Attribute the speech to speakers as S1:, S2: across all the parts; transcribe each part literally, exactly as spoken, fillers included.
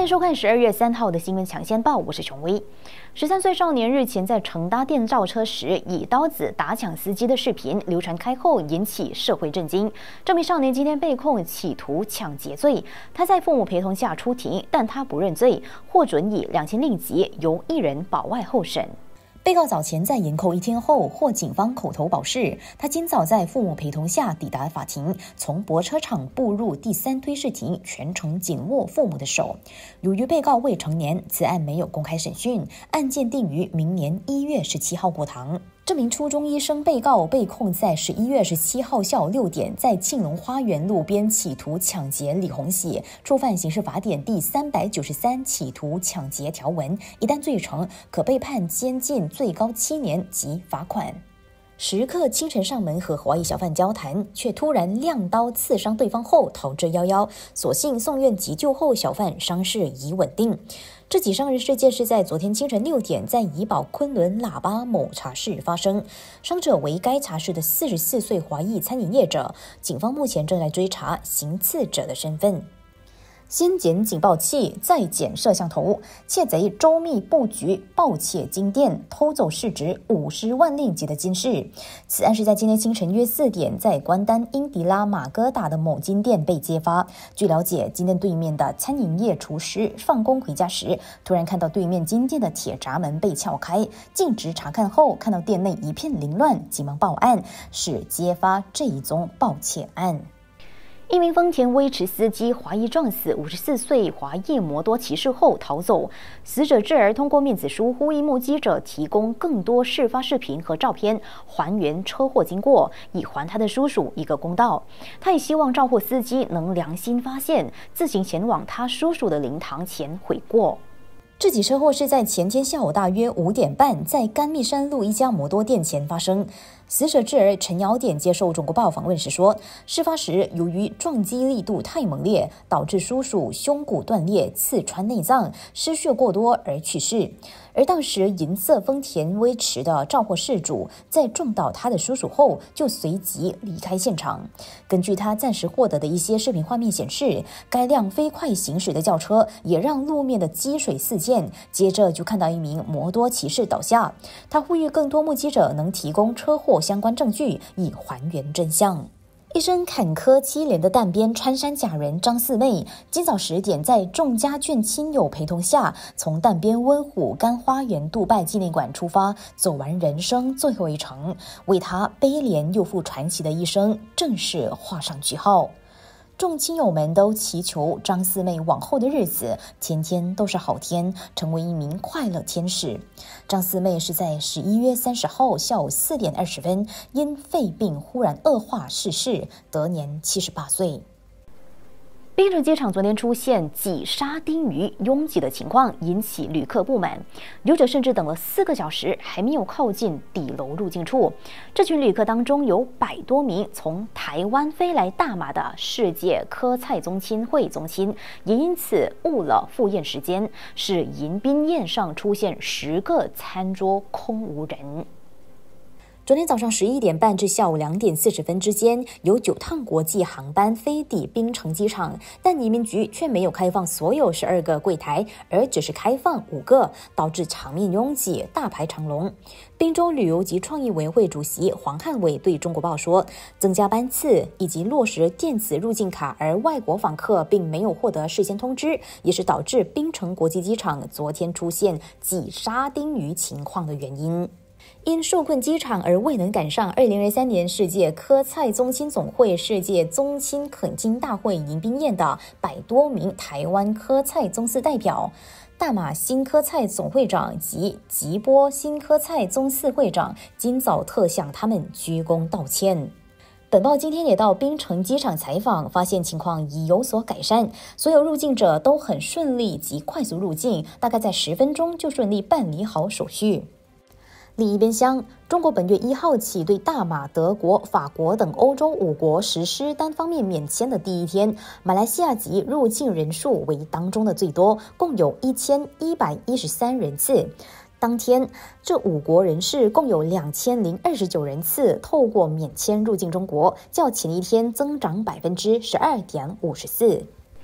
S1: 收看十二月三号的新闻抢先报，我是琼薇。十三岁少年日前在承搭电召车时以刀子打抢司机的视频流传开后，引起社会震惊。这名少年今天被控企图抢劫罪，他在父母陪同下出庭，但他不认罪，获准以两千令吉，由一人保外候审。被告早前在延扣一天后获警方口头保释，他今早在父母陪同下抵达法庭，从泊车场步入第三推事庭，全程紧握父母的手。由于被告未成年，此案没有公开审讯，案件定于明年一月十七号过堂。这名初中医生被告被控在十一月十七号下午六点在庆隆花园路边企图抢劫李红喜，触犯刑事法典第三百九十三企图抢劫条文，一旦罪成，可被判监禁最高七年及罚款。时刻清晨上门和华裔小贩交谈，却突然亮刀刺伤对方后逃之夭夭，所幸送院急救后小贩伤势已稳定。这起伤人事件是在昨天清晨六点在怡保昆仑喇叭某茶室发生，伤者为该茶室的四十四岁华裔餐饮业者，警方目前正在追查行刺者的身份。先捡警报器，再捡摄像头，窃贼周密布局，盗窃金店，偷走市值五十万令吉的金饰。此案是在今天清晨约四点，在关丹英迪拉马哥达的某金店被揭发。据了解，金店对面的餐饮业厨师放工回家时，突然看到对面金店的铁闸门被撬开，径直查看后，看到店内一片凌乱，急忙报案，是揭发这一宗盗窃案。一名丰田威驰司机怀疑撞死五十四岁华裔摩多骑士后逃走，死者智儿通过面子书呼吁目击者提供更多事发视频和照片，还原车祸经过，以还他的叔叔一个公道。他也希望肇祸司机能良心发现，自行前往他叔叔的灵堂前悔过。这起车祸是在前天下午大约五点半，在甘密山路一家摩多店前发生。死者智儿陈瑶典接受中国报访问时说，事发时由于撞击力度太猛烈，导致叔叔胸骨断裂、刺穿内脏、失血过多而去世。而当时银色丰田威驰的肇祸事主在撞倒他的叔叔后，就随即离开现场。根据他暂时获得的一些视频画面显示，该辆飞快行驶的轿车也让路面的积水四溅，接着就看到一名摩多骑士倒下。他呼吁更多目击者能提供车祸相关证据，以还原真相。一身坎坷凄怜的淡边穿山甲人张四妹，今早十点在众家眷亲友陪同下，从淡边温虎干花园杜拜纪念馆出发，走完人生最后一程，为她悲怜又富传奇的一生正式画上句号。众亲友们都祈求张四妹往后的日子天天都是好天，成为一名快乐天使。张四妹是在十一月三十号下午四点二十分因肺病忽然恶化逝世，得年七十八岁。槟城机场昨天出现挤沙丁鱼拥挤的情况，引起旅客不满，游者甚至等了四个小时还没有靠近底楼入境处。这群旅客当中有百多名从台湾飞来大马的世界科蔡宗亲会宗亲，也因此误了赴宴时间，使迎宾宴上出现十个餐桌空无人。昨天早上十一点半至下午两点四十分之间，有九趟国际航班飞抵槟城机场，但移民局却没有开放所有十二个柜台，而只是开放五个，导致场面拥挤，大排长龙。滨州旅游及创意委员会主席黄汉伟对中国报说，增加班次以及落实电子入境卡，而外国访客并没有获得事先通知，也是导致槟城国际机场昨天出现挤沙丁鱼情况的原因。因受困机场而未能赶上二零二三年世界科蔡宗亲总会世界宗亲恳亲大会迎宾宴的百多名台湾科蔡宗祠代表，大马新科蔡总会长及吉波新科蔡宗祠会长今早特向他们鞠躬道歉。本报今天也到槟城机场采访，发现情况已有所改善，所有入境者都很顺利及快速入境，大概在十分钟就顺利办理好手续。另一边厢，中国本月一号起对大马、德国、法国等欧洲五国实施单方面免签的第一天，马来西亚籍入境人数为当中的最多，共有一千一百一十三人次。当天，这五国人士共有两千零二十九人次透过免签入境中国，较前一天增长百分之十二点五十四。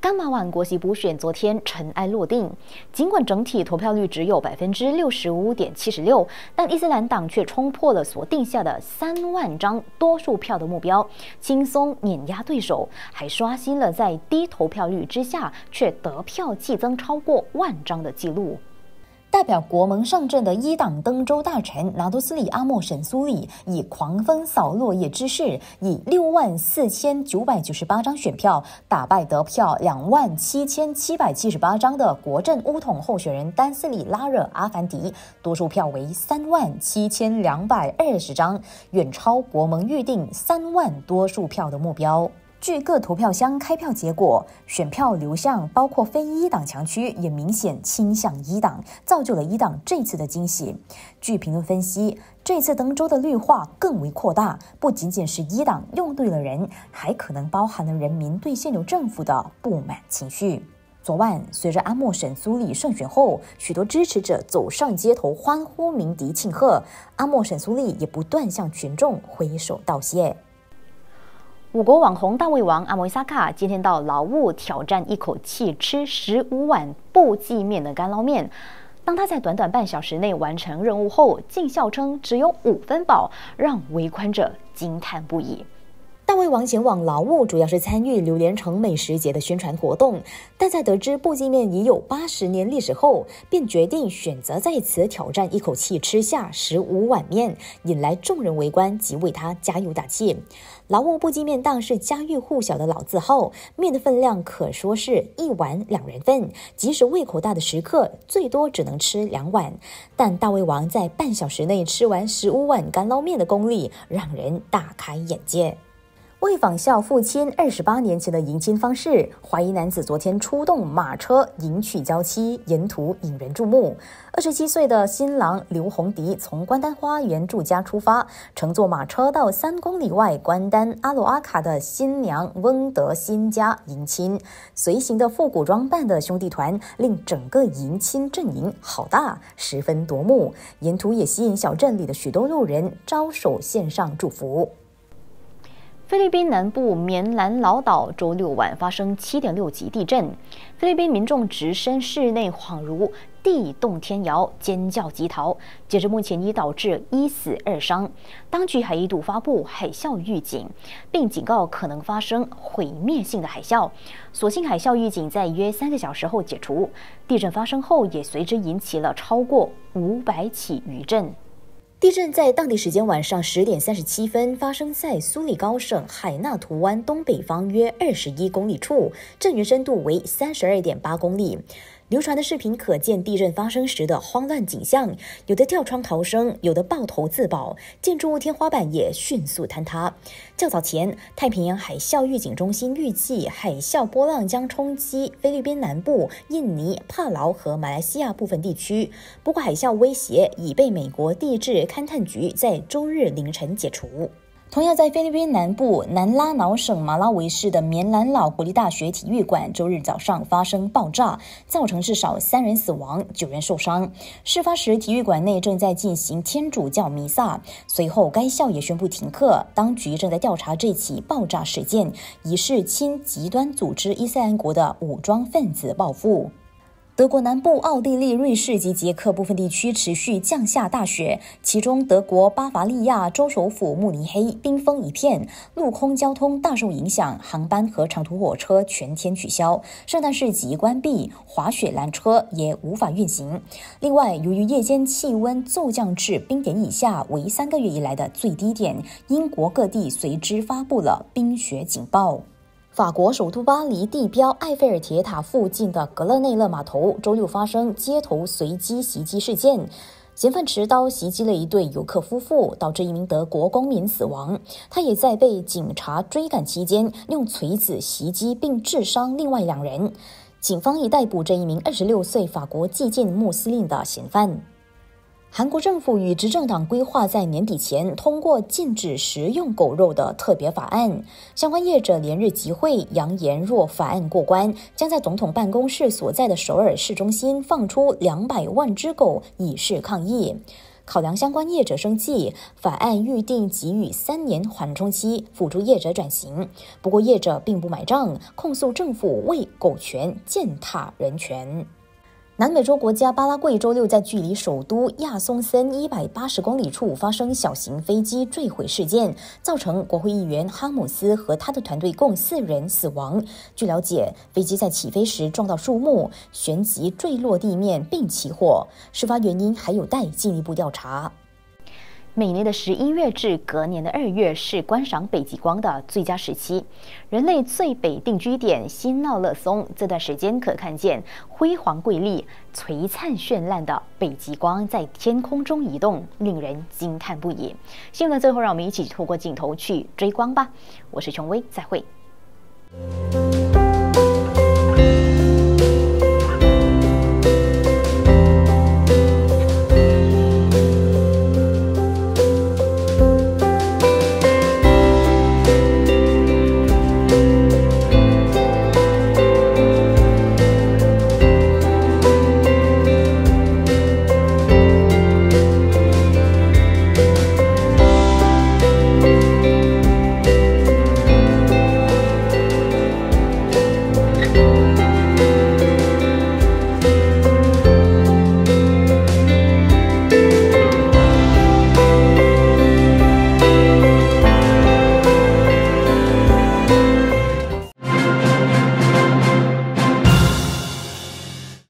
S1: 甘马万国席补选昨天尘埃落定，尽管整体投票率只有百分之六十五点七十六，但伊斯兰党却冲破了所定下的三万张多数票的目标，轻松碾压对手，还刷新了在低投票率之下却得票激增超过万张的纪录。代表国盟上阵的伊党登州大臣拿督斯里阿莫沈苏里以狂风扫落叶之势，以六万四千九百九十八张选票打败得票两万七千七百七十八张的国阵乌统候选人丹斯里拉热阿凡迪，多数票为三万七千两百二十张，远超国盟预定三万多数票的目标。据各投票箱开票结果，选票流向包括非伊党强区也明显倾向伊党，造就了伊党这次的惊喜。据评论分析，这次登州的绿化更为扩大，不仅仅是伊党用对了人，还可能包含了人民对现有政府的不满情绪。昨晚，随着阿莫沈苏里胜选后，许多支持者走上街头欢呼鸣笛庆贺，阿莫沈苏里也不断向群众挥手道谢。我国网红大胃王阿莫伊萨卡今天到劳务挑战一口气吃十五碗不记面的干捞面。当他在短短半小时内完成任务后，竟笑称只有五分饱，让围观者惊叹不已。大胃王前往劳务主要是参与榴莲城美食节的宣传活动，但在得知不记面已有八十年历史后，便决定选择在此挑战一口气吃下十五碗面，引来众人围观及为他加油打气。劳务不记面档是家喻户晓的老字号，面的分量可说是一碗两人份，即使胃口大的食客最多只能吃两碗。但大胃王在半小时内吃完十五碗干捞面的功力，让人大开眼界。为仿效父亲二十八年前的迎亲方式，华裔男子昨天出动马车迎娶娇妻，沿途引人注目。二十七岁的新郎刘宏迪从关丹花园住家出发，乘坐马车到三公里外关丹阿罗阿卡的新娘翁德新家迎亲。随行的复古装扮的兄弟团令整个迎亲阵营好大，十分夺目。沿途也吸引小镇里的许多路人招手献上祝福。菲律宾南部棉兰老岛周六晚发生 七点六 级地震，菲律宾民众直升室内，恍如地动天摇，尖叫急逃。截至目前，已导致一死二伤。当局还一度发布海啸预警，并警告可能发生毁灭性的海啸。所幸海啸预警在约三个小时后解除。地震发生后，也随之引起了超过五百起余震。地震在当地时间晚上十点三十七分发生在苏里高省海纳图湾东北方约二十一公里处，震源深度为三十二点八公里。流传的视频可见地震发生时的慌乱景象，有的跳窗逃生，有的抱头自保，建筑物天花板也迅速坍塌。较早前，太平洋海啸预警中心预计海啸波浪将冲击菲律宾南部、印尼、帕劳和马来西亚部分地区，不过海啸威胁已被美国地质勘探局在周日凌晨解除。同样在菲律宾南部南拉瑙省马拉维市的棉兰老国立大学体育馆周日早上发生爆炸，造成至少三人死亡，九人受伤。事发时体育馆内正在进行天主教弥撒，随后该校也宣布停课。当局正在调查这起爆炸事件，疑是亲极端组织伊斯兰国的武装分子报复。德国南部、奥地利、瑞士及捷克部分地区持续降下大雪，其中德国巴伐利亚州首府慕尼黑冰封一片，陆空交通大受影响，航班和长途火车全天取消，圣诞市集关闭，滑雪缆车也无法运行。另外，由于夜间气温骤降至冰点以下为三个月以来的最低点，英国各地随之发布了冰雪警报。法国首都巴黎地标埃菲尔铁塔附近的格勒内勒码头周六发生街头随机袭击事件，嫌犯持刀袭击了一对游客夫妇，导致一名德国公民死亡。他也在被警察追赶期间用锤子袭击并致伤另外两人。警方已逮捕这一名二十六岁法国激进穆斯林的嫌犯。韩国政府与执政党规划在年底前通过禁止食用狗肉的特别法案，相关业者连日集会，扬言若法案过关，将在总统办公室所在的首尔市中心放出两百万只狗以示抗议。
S2: 考量相关业者生计，法案预定给予三年缓冲期，辅助业者转型。不过业者并不买账，控诉政府为狗权践踏人权。南美洲国家巴拉圭周六在距离首都亚松森一百八十公里处发生小型飞机坠毁事件，造成国会议员哈姆斯和他的团队共四人死亡。据了解，飞机在起飞时撞到树木，旋即坠落地面并起火，事发原因还有待进一步调查。
S1: 每年的十一月至隔年的二月是观赏北极光的最佳时期。人类最北定居点新奥勒松这段时间可看见辉煌瑰丽、璀璨绚烂的北极光在天空中移动，令人惊叹不已。新闻最后，让我们一起透过镜头去追光吧。我是琼薇，再会。